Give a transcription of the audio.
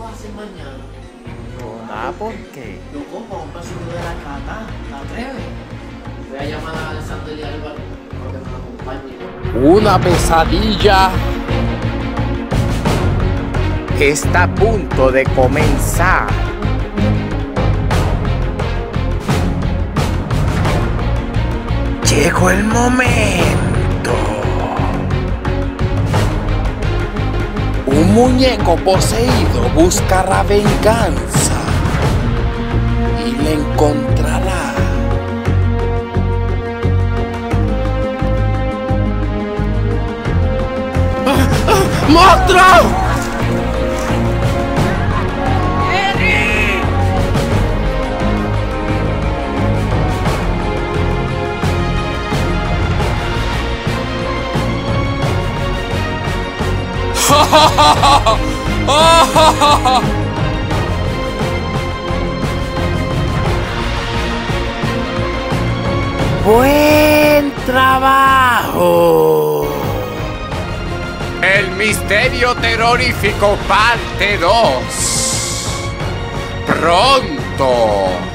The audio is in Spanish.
vas a hacer mañana? No, nada, ¿por qué? Loco, para un pasillo de la cata, ¿te atreves? Voy a llamar a Alessandro y Álvaro para que me acompañen. Una pesadilla está a punto de comenzar. Llegó el momento. Un muñeco poseído buscará venganza y la encontrará. ¡Monstruo! ¡Buen trabajo! El misterio terrorífico parte 2. Pronto.